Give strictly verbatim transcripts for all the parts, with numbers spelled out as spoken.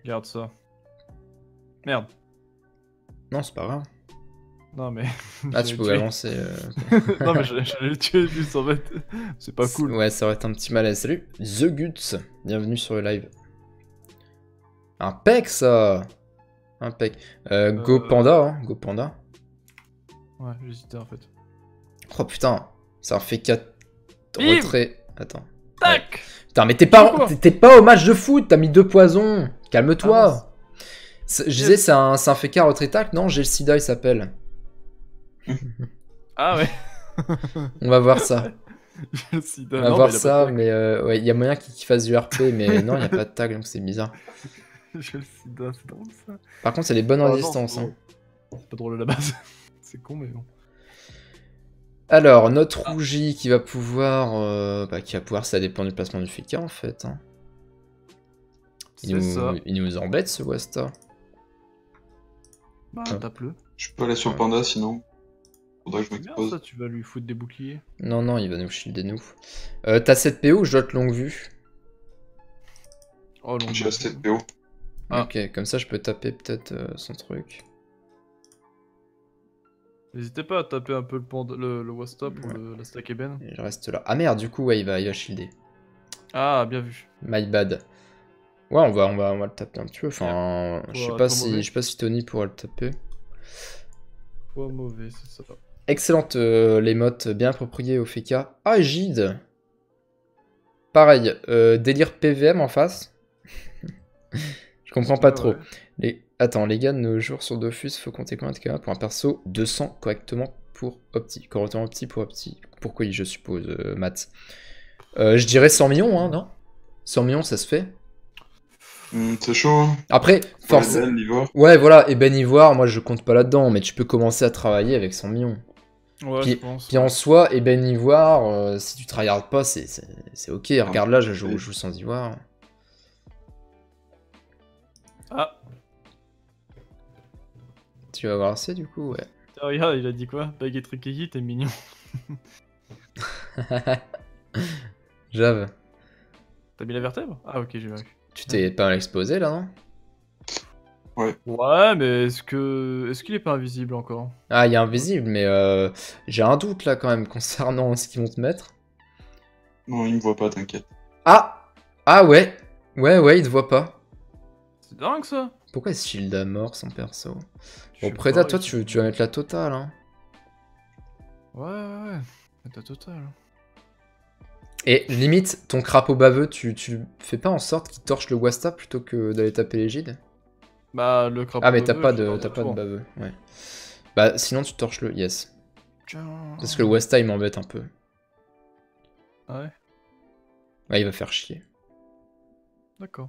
Garde ça. Merde. Non, c'est pas grave. Non mais... Ah, tu pouvais avancer. Euh... non mais j'allais le tuer juste en fait. C'est pas cool. Ouais, ça aurait été un petit malaise. Salut, The Guts. Bienvenue sur le live. Impec ça. Impec. Euh, Go Euh... Panda, hein. Go Panda. Ouais, j'hésitais en fait. Oh putain, ça fait quatre Bim retraits. Attends. Tac Ouais. Putain, mais t'es pas, t'es pas au match de foot, t'as mis deux poisons. Calme-toi. Ah, je disais, c'est un, un féca retrait tac, non? J'ai le sida, il s'appelle. Ah ouais. On va voir ça. J'ai le sida. On va non, voir mais ça, mais euh, ouais, il y a moyen qu'il fasse du R P, mais non, il n'y a pas de tag, donc c'est bizarre. J'ai le sida, c'est drôle ça. Par contre, c'est les bonnes Ah, résistances. non, hein. C'est pas drôle à la base. C'est con, mais bon. Alors, notre rougi qui va pouvoir... Euh, bah, qui va pouvoir, ça dépend du placement du féca, en fait. Hein. Il, nous, ça. il nous embête, ce Wasta. Bah, ah. tape-le. Je peux aller sur le panda, sinon. Faudrait que je m'expose. ça, tu vas lui foutre des boucliers. Non, non, il va nous shielder nous. Euh, T'as sept P O ou je dote longue vue? Oh, J'ai sept P O. Ah. Ok, comme ça, je peux taper peut-être euh, son truc. N'hésitez pas à taper un peu le, panda, le, le Wasta pour ouais. le, la stack ébène. Et je reste là. Ah merde, du coup, ouais, il va, il va shielder. Ah, bien vu. My bad. Ouais, on va, on va, on va le taper un petit peu. Enfin, je sais pas si, je sais pas si Tony pourra le taper. Pas mauvais, c'est ça. Excellente euh, l'émote, bien appropriée au féca. Ah, Gide. Pareil, euh, délire P V M en face. Je comprends pas trop. Ouais. Les... Attends, les gars, de nos jours sur Dofus, faut compter combien de K pour un perso? deux cents correctement pour Opti. Correctement Opti pour Opti. Pourquoi je suppose, euh, Matt euh, Je dirais cent millions, hein, non? cent millions, ça se fait. Mmh, c'est chaud, hein. Après, forcément. Ouais, voilà, et Ben Ivoire, moi je compte pas là-dedans, mais tu peux commencer à travailler avec cent millions. Ouais, puis, je pense. Puis en soi, et Ben Ivoire, euh, si tu tryhardes pas, c'est ok. Regarde là, je joue, je joue sans Ivoire. Ah. Tu vas avoir assez du coup, ouais. Ah, regarde, il a dit quoi? Baguette Rikiki, t'es mignon. Jave. T'as mis la vertèbre? Ah, ok, j'ai vu. Tu t'es pas mal exposé là, non? Ouais. Ouais, mais est-ce que est-ce qu'il est pas invisible encore? Ah, il est invisible, mais euh, j'ai un doute là quand même concernant ce qu'ils vont te mettre. Non, il me voit pas, t'inquiète. Ah! Ah ouais! Ouais, ouais, il te voit pas. C'est dingue ça! Pourquoi il se shield à mort son perso? Bon, Preda, toi, tu, tu vas mettre la totale, hein. Ouais, ouais, ouais. Mettre la totale. Et limite, ton crapaud baveux, tu, tu fais pas en sorte qu'il torche le Wasta plutôt que d'aller taper les Gides? Bah, le crapaud Ah, mais t'as baveux, pas de, t'as pas de baveux, ouais. Bah, sinon, tu torches le, yes. Parce que le Wasta, il m'embête un peu. Ah ouais? Ouais, il va faire chier. D'accord.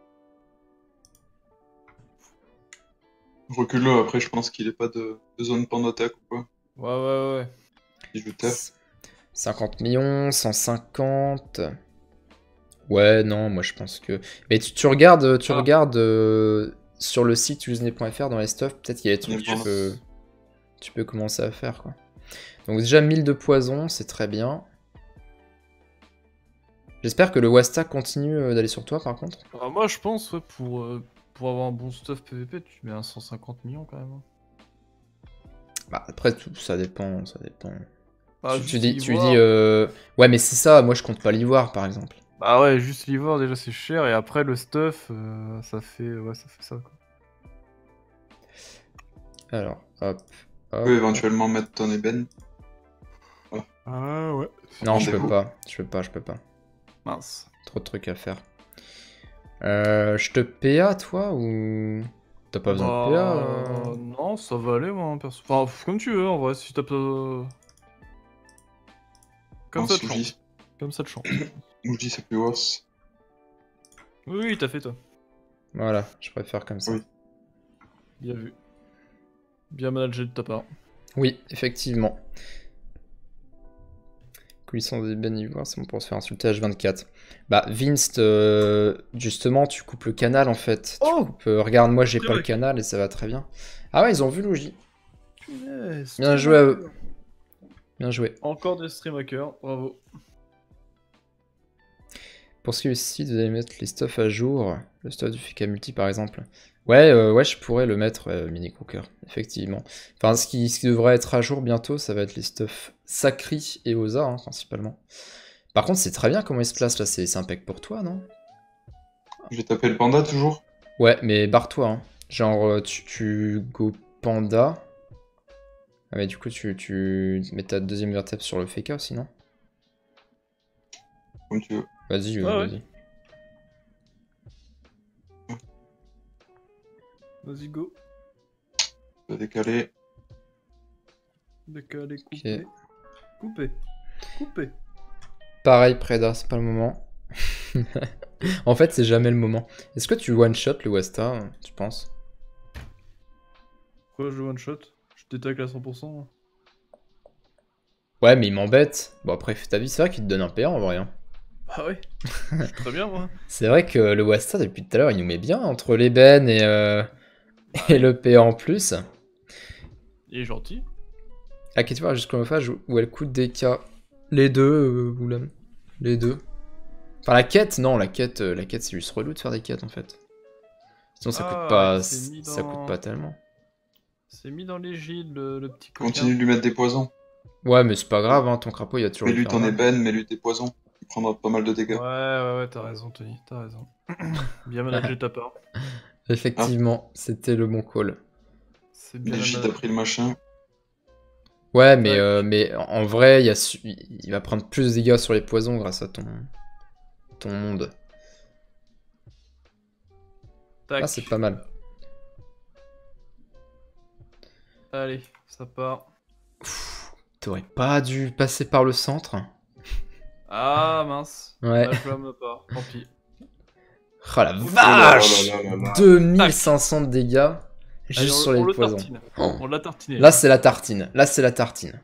Recule-le, après, je pense qu'il est pas de, de zone pan d'attaque ou quoi. Ouais, ouais, ouais. Si je tape. cinquante millions, cent cinquante. Ouais, non, moi je pense que... Mais tu, tu regardes, tu ah. regardes euh, sur le site usenet point F R dans les stuff, peut-être qu'il y a des trucs que tu peux, tu peux commencer à faire, quoi. Donc déjà mille de poison, c'est très bien. J'espère que le Wasta continue d'aller sur toi, par contre. Ah, moi je pense, ouais, pour, euh, pour avoir un bon stuff P V P, tu mets un cent cinquante millions quand même. Bah après, tout, ça dépend, ça dépend. Ah, tu, tu dis, tu dis euh... ouais, mais c'est ça, moi je compte pas l'ivoire, par exemple. Bah ouais, juste l'ivoire déjà c'est cher, et après le stuff, euh, ça fait ouais, ça fait ça, quoi. Alors, hop, hop. Tu peux éventuellement mettre ton ébène. Oh. Ah ouais. Non, je peux pas, je peux pas, je peux pas. Mince. Trop de trucs à faire. Euh, je te P A, toi, ou... T'as pas besoin bah, de P A euh... Non, ça va aller, moi, perso. Enfin, comme tu veux, en vrai, si t'as pas... Comme ça, te chante. Comme ça, te chante. Ou je dis c'est plus worse. Oui, oui, t'as fait, toi. Voilà, je préfère comme ça. Oui. Bien vu. Bien managé de ta part. Oui, effectivement. Coulisson des Ben Ivoire, c'est bon pour se faire insulter H vingt-quatre. Bah, Vince, euh, justement, tu coupes le canal, en fait. Oh tu coupes, euh, regarde, moi, j'ai pas vrai. le canal et ça va très bien. Ah ouais, ils ont vu Logi. Yes, bien joué à eux. Bien joué. Encore des stream hackers, bravo. Pour ce qui est aussi, vous allez mettre les stuffs à jour. Le stuff du F K Multi par exemple. Ouais, euh, ouais, je pourrais le mettre, euh, Mini Cooker, effectivement. Enfin, ce qui, ce qui devrait être à jour bientôt, ça va être les stuffs Sacri et Oza, hein, principalement. Par contre, c'est très bien comment il se place là, c'est impec pour toi, non? Je vais taper le panda toujours. Ouais, mais barre-toi, hein. Genre, euh, tu, tu go panda. Ah, mais du coup, tu, tu mets ta deuxième vertèbre sur le F K aussi, non? Comme tu veux. Vas-y, Ouais, ouais. vas-y. Vas-y, go. Je vais décaler. Décaler, couper. Couper. Couper. Pareil, Preda, c'est pas le moment. En fait, c'est jamais le moment. Est-ce que tu one-shot le Westa, tu penses? Pourquoi je one shot? Je détacle à cent pour cent. Ouais, mais il m'embête. Bon, après, fais ta vie, c'est vrai qu'il te donne un P A en vrai. Hein. Ah ouais. Je suis très bien, moi. C'est vrai que le Westa, depuis tout à l'heure, il nous met bien entre l'ébène et, euh, et le P A en plus. Il est gentil. Ah, qu'est-ce que tu vois, jusqu'au phase où elle coûte des K. Les deux, euh, Oulem. Les deux. Enfin, la quête, non, la quête, euh, la quête c'est juste relou de faire des quêtes en fait. Sinon, ça Ah, coûte pas, il s'est mis ça dans- coûte pas tellement. C'est mis dans les gîtes, le, le petit coquin. Continue de lui mettre des poisons. Ouais, mais c'est pas grave, hein, ton crapaud, il y a toujours. Mets-lui du ton karma. ébène, mets-lui des poisons. Il prendra pas mal de dégâts. Ouais, ouais, ouais, t'as raison, Tony, t'as raison. Bien managé ta part. Effectivement, c'était le bon call. C'est bien Les gîtes a managé. pris le machin. Ouais, mais, Tac. euh, mais en vrai, il, y a su- il va prendre plus de dégâts sur les poisons grâce à ton, ton monde. Tac. Ah, c'est pas mal. Allez, ça part. T'aurais pas dû passer par le centre. Ah mince. Ouais. La flamme part, tant pis. Oh la là vache là là là. deux mille cinq cents de dégâts juste Allez, on, sur on les le poisons. tartine. Oh. On l'a tartiné. Là, c'est la tartine. Là, c'est la tartine.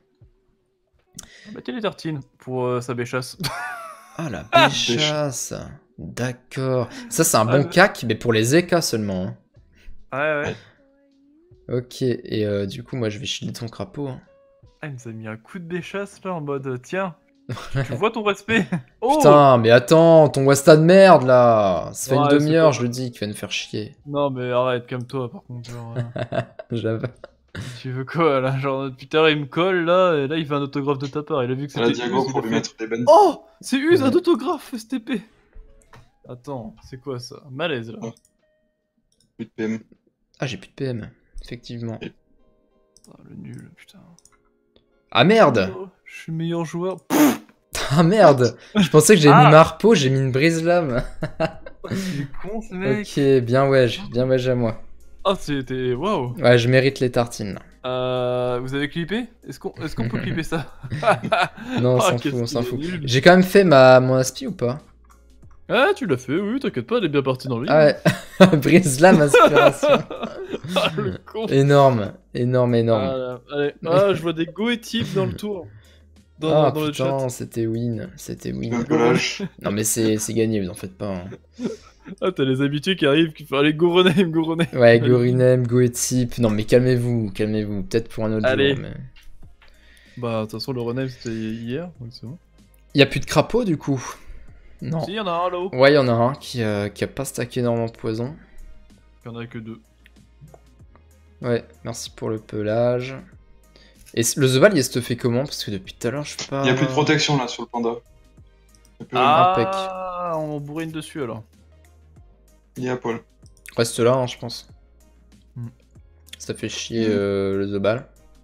Mettez les tartines pour euh, sa béchasse. Ah, la Ah, béchasse. D'accord. Ça, c'est un Ah, bon je- cac, mais pour les E K seulement. hein. Ouais, ouais. Ok, et euh, du coup, moi, je vais chiller ton crapaud. hein. Ah, il nous a mis un coup de béchasse là en mode euh, tiens, tu vois ton respect. Oh Putain, mais attends, ton Wasta de merde, là. Ça fait Ouais, une c'est demi-heure, pas- je le dis, qu'il va nous faire chier. Non mais arrête, calme-toi par contre. Genre, euh, J'avais... tu veux quoi là? Genre depuis tout à l'heure il me colle là, et là il fait un autographe de ta part. Il a vu que À la c'était diago Use, il pour a lui fait, mettre l'ébène. oh c'est Use un Ouais. autographe S T P. Attends, c'est quoi ça? Malaise là. Ouais. Plus de P M. Ah, j'ai plus de P M, effectivement. Ah, le nul, putain. Ah, merde. Oh, je suis le meilleur joueur. Ah, merde. Je pensais que j'avais Ah. mis Marpo, j'ai mis une brise-lame. Il est con ce mec. Ok, bien wesh, bien wesh à moi. Ah c'était waouh. Ouais, je mérite les tartines, là. Euh, vous avez clippé? Est-ce qu'on est-ce qu'on peut clipper ça? Non, on Ah, s'en qu'est-ce fout, on s'en qu'il est fout. nul. J'ai quand même fait ma... mon aspi ou pas? Ah, tu l'as fait, oui, t'inquiète pas, elle est bien partie dans le livre. Ah ouais, brise-lame, inspiration. Ah, le con. Énorme, énorme, énorme. Ah, là, allez, ah, je vois des goétifs dans le tour. Dans, Ah dans le chat. putain, c'était win, c'était win. Un peu lâche. Non mais c'est c'est gagné, vous en faites pas. hein. Ah, t'as les habitués qui arrivent, qui font allez, go rename, go rename. Ouais, Allez. Gorinem, Goetip. Non mais calmez-vous, calmez-vous. Peut-être pour un autre Allez. jour. Mais... Bah, de toute façon, le rename c'était hier, donc c'est bon. Y a plus de crapaud du coup? Non. Si, y'en a un là-haut. Ouais, y en a un qui, euh, qui a pas stacké énormément de poison. Y'en a que deux. Ouais, merci pour le pelage. Et c- le Zobal, il se fait comment? Parce que depuis tout à l'heure, je fais pas. Il n'y a plus de protection là sur le panda. Il y a plus rien. Ah, on bourrine dessus alors. Il y a Paul. Reste là, hein, je pense. Hmm. Ça fait chier Hmm. euh, le Zobal.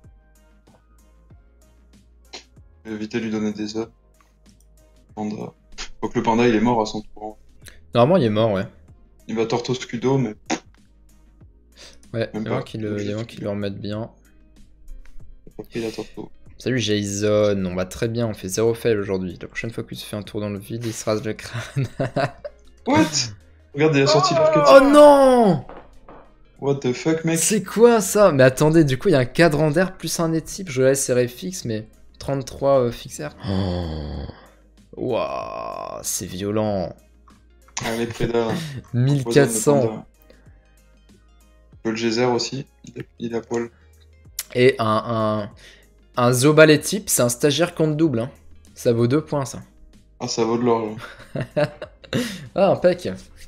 Je vais éviter de lui donner des œufs. Panda. Faut que le panda il est mort à son tour. Normalement, il est mort, ouais. Il va torto scudo, mais Ouais, il Même y a moyen pas. qu'il le, y a moyen qu'il le remette bien. il a pas pris la torto. Salut Jason, on va très bien, on fait zéro fail aujourd'hui. La prochaine fois que tu fais un tour dans le vide, il se rase le crâne. What? Regarde, il a sorti l'archétype. Oh non! What the fuck, mec? C'est quoi ça? Mais attendez, du coup, il y a un cadran d'air plus un étype. Je laisse serré fixe, mais trente-trois euh, fixer. Oh. Waouh, c'est violent. Allez, Preda. mille quatre cents. Panda. Paul Geyser aussi. Il a- Il a Paul. Et un, un, un Zobal étype, c'est un stagiaire compte double. Hein. Ça vaut deux points, ça. Ah, ça vaut de l'or. là. Ah, impec.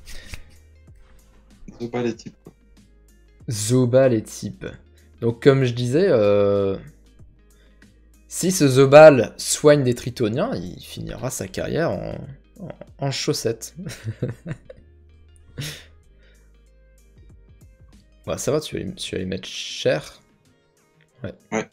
Zoba les types. Quoi. Zobal et type. Donc comme je disais, euh... si ce Zobal soigne des Tritoniens, il finira sa carrière en, en... en chaussettes. Bah ça va, tu vas, les... tu vas les mettre cher. Ouais. Ouais.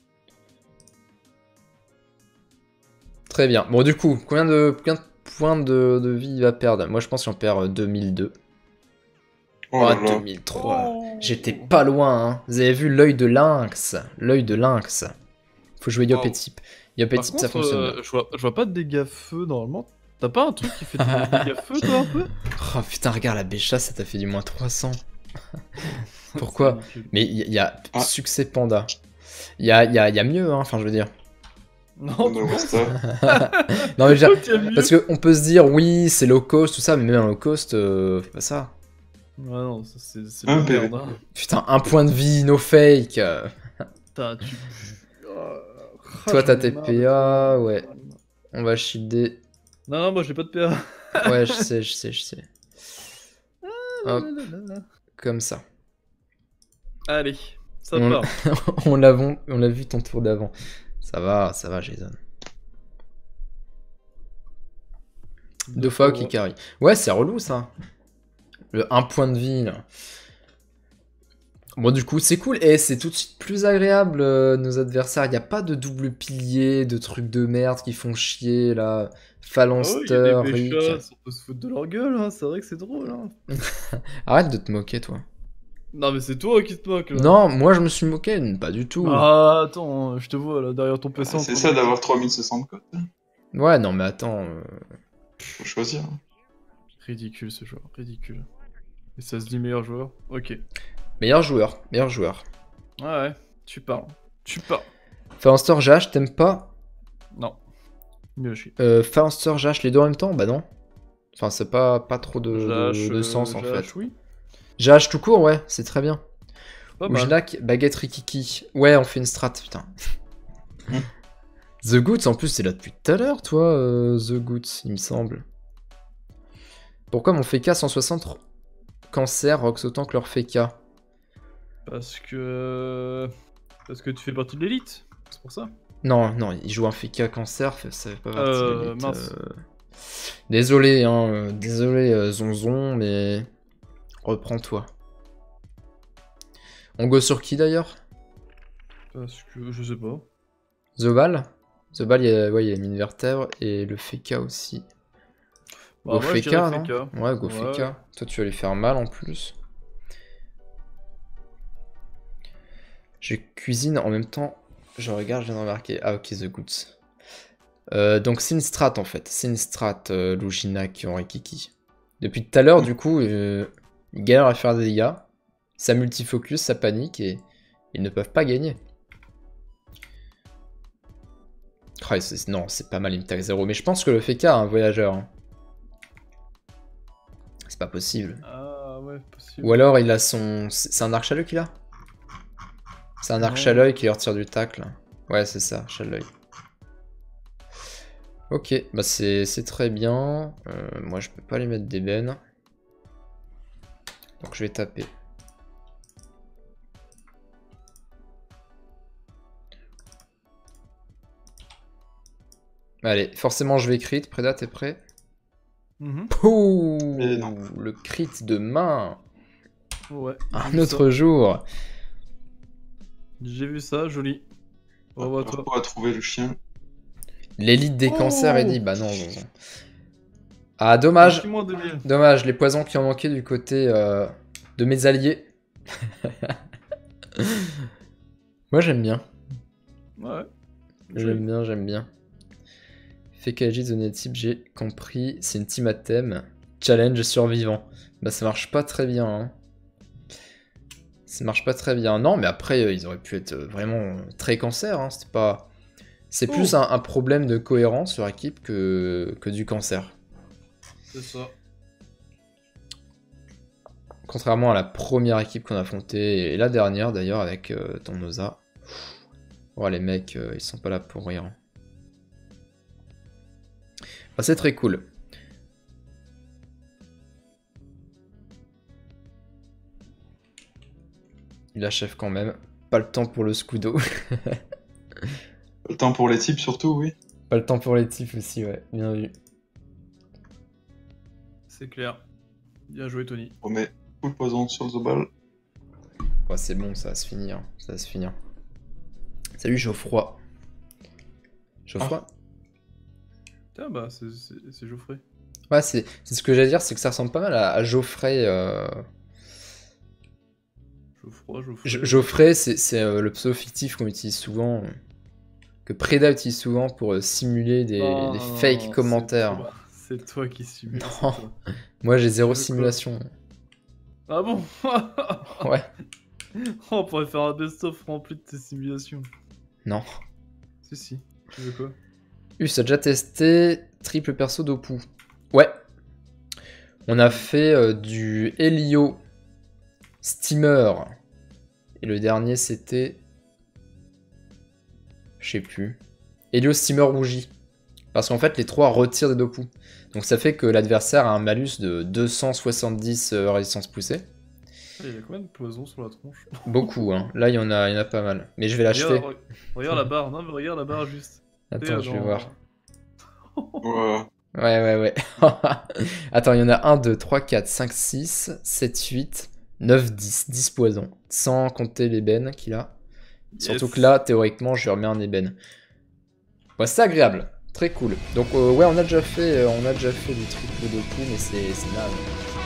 Très bien. Bon du coup, combien de, combien de points de... de vie il va perdre? Moi je pense qu'il en perd deux mille deux. Oh Oh, là là. deux mille trois. Oh. J'étais pas loin, hein. Vous avez vu l'œil de lynx. L'œil de lynx. Faut jouer Yop et Wow. type. Yop et Par type, ça contre, fonctionne euh, bien. je, vois, je vois pas de dégâts feu normalement. T'as pas un truc qui fait des dégâts feu toi un peu? Oh putain, regarde la Bécha, ça t'a fait du moins trois cents. Pourquoi? C'est ridicule. Mais il y, y a Ah. succès panda. Il y a, y, a, y a mieux, hein, enfin je veux dire. Non, No tu penses? Wasta. Non mais je veux dire, Qu'il y a mieux. parce qu'on peut se dire, oui, c'est low cost, tout ça, mais même en low cost, euh, fais pas ça. Ouais, non, ça, c'est c'est Un de P V. la merde. hein. Putain, un point de vie, no fake. euh. Putain, tu. Oh, Toi, j'en t'as ai tes marre de P A, toi. ouais. On va shielder. Non, non, moi j'ai pas de P A. Ouais, je sais, je sais, je sais. Hop, comme ça. Allez, ça On- part. on l'a vu, on l'a vu ton tour d'avant. Ça va, ça va, Jason. Deux fois qui carry. Ouais, c'est relou ça. Le un point de vie là. Bon, du coup, c'est cool. Et c'est tout de suite plus agréable, euh, nos adversaires. Il n'y a pas de double pilier, de trucs de merde qui font chier là. Ah oui, il y Phalanster, a des Rick. Béchats, on peut se foutre de leur gueule, hein. C'est vrai que c'est drôle. Hein. Arrête de te moquer, toi. Non, mais c'est toi qui te moques là. Non, moi je me suis moqué, pas du tout. Ah, attends, je te vois là derrière ton P C. en C'est train ça de- d'avoir trois mille soixante codes. Ouais, non, mais attends. euh, Faut choisir. hein. Ridicule ce joueur, ridicule. Et ça se dit meilleur joueur? Ok. Meilleur joueur, meilleur joueur. Ouais, ouais, tu parles. Tu parles. Phalanster, Jash, t'aimes pas? Non. Mieux chier. Euh, Phalanster, Jash, les deux en même temps? Bah non. Enfin, c'est pas, pas trop de, de- Jash, de euh, sens en Jash, fait. oui. Jash tout court, ouais, c'est très bien. Pas mal. Ujnak, baguette Rikiki. Ouais, on fait une strat, putain. Mm. The Goods, en plus, c'est là depuis tout à l'heure, toi, euh, The Goods, il me semble. Pourquoi mon Feka cent soixante cancer rox autant que leur Feka? Parce que. Parce que tu fais partie de l'élite. C'est pour ça. Non, non, il joue un Feka cancer, fait- ça fait pas partie de Euh, l'élite, mince. euh. Désolé, hein, euh, désolé, euh, Zonzon, mais reprends-toi. On go sur qui d'ailleurs? Parce que. Je sais pas. Zobal? Zobal, il y a, ouais, il y a mine vertèbre et le Feka aussi. Bah, Go moi, je Feka, dirais non? Feka. Ouais, go Ouais, Feka. ouais. Toi, tu vas lui faire mal en plus. Je cuisine en même temps. Je regarde, je viens de remarquer. Ah, ok, The Goods. Euh, donc, c'est une strat en fait. C'est une strat, euh, Luginak en Rikiki. Depuis tout à l'heure, du coup, euh, ils galèrent à faire des dégâts. Ça multifocus, ça panique et ils ne peuvent pas gagner. Oh, c'est- non, c'est pas mal, il me taxe zéro. Mais je pense que le Feka a un voyageur. hein. C'est pas possible. Ah, ouais, possible. Ou alors il a son... C'est c'est un arche à l'œil qu'il a? C'est un arche à Non. l'œil qui lui retire du tacle. Ouais, c'est ça, arche à l'œil. Ok, bah c'est c'est très bien. Euh, moi je peux pas les mettre d'ébène. Donc je vais taper. Allez, forcément je vais crit. Preda, t'es prêt? Mhm. Pouh, Et non. le crit de main. Ouais. Un j'ai vu autre jour. ça. J'ai vu ça, joli. Bravo à toi. On va trouver le chien. L'élite des Oh. cancers est dit. Bah non, non, non. Ah, dommage. Six mois de mille. Dommage, les poisons qui ont manqué du côté euh, de mes alliés. Moi j'aime bien. Ouais. J'aime bien, j'aime bien. Fekaji Zone type, j'ai compris. C'est une team à thème. Challenge survivant. Bah ça marche pas très bien. Hein. Ça marche pas très bien. Non, mais après, euh, ils auraient pu être vraiment très cancer. Hein. C'était pas... C'est Oh. plus un, un problème de cohérence sur équipe que, que du cancer. C'est ça. Contrairement à la première équipe qu'on a affrontée, et la dernière d'ailleurs avec euh, ton Noza. Oh, les mecs, euh, ils sont pas là pour rien. Bah, c'est très cool. il achève quand même. Pas le temps pour le scudo. Le temps pour les types surtout, oui. Pas le temps pour les types aussi, ouais. Bien vu. C'est clair. Bien joué, Tony. On met full poison sur le Zobal. Ouais, c'est bon, ça va se finir. Ça va se finir. Salut Geoffroy. Geoffroy ah. Tiens, bah, c'est Geoffrey. Ouais, c'est ce que j'allais dire, c'est que ça ressemble pas mal à, à Geoffrey. Euh... Geoffroy, Geoffrey. Geoffrey, c'est euh, le pseudo fictif qu'on utilise souvent, euh, que Preda utilise souvent pour euh, simuler des, oh, des fake commentaires. C'est toi. toi qui simule. Non, moi j'ai zéro simulation. Ah bon? Ouais. On pourrait faire un best-of rempli de tes simulations. Non. Si, si. Tu veux quoi? Us a déjà testé triple perso d'Opu. Ouais. On a fait euh, du Helio Steamer. Et le dernier c'était... Je sais plus. Helio Steamer Rougi. Parce qu'en fait les trois retirent des Dopu. Donc ça fait que l'adversaire a un malus de deux cent soixante-dix euh, résistance poussée. Il y a combien de poison sur la tronche? Beaucoup, hein. Là il y en a, il y en a pas mal. Mais je vais l'acheter. Regarde, regarde la barre, non mais regarde la barre juste. Attends, je vais dans... voir. Ouais. Ouais, ouais, ouais. Attends, il y en a un, deux, trois, quatre, cinq, six, sept, huit, neuf, dix. dix poisons. Sans compter l'ébène qu'il a. Yes. Surtout que là, théoriquement, je lui remets un ébène. Ouais, c'est agréable. Très cool. Donc, euh, ouais, on a déjà fait, euh, on a déjà fait du triple de coups, mais c'est naze.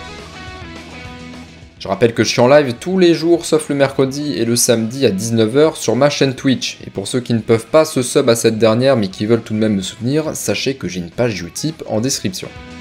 Je rappelle que je suis en live tous les jours, sauf le mercredi et le samedi à dix-neuf heures sur ma chaîne Twitch. Et pour ceux qui ne peuvent pas se sub à cette dernière, mais qui veulent tout de même me soutenir, sachez que j'ai une page Utip en description.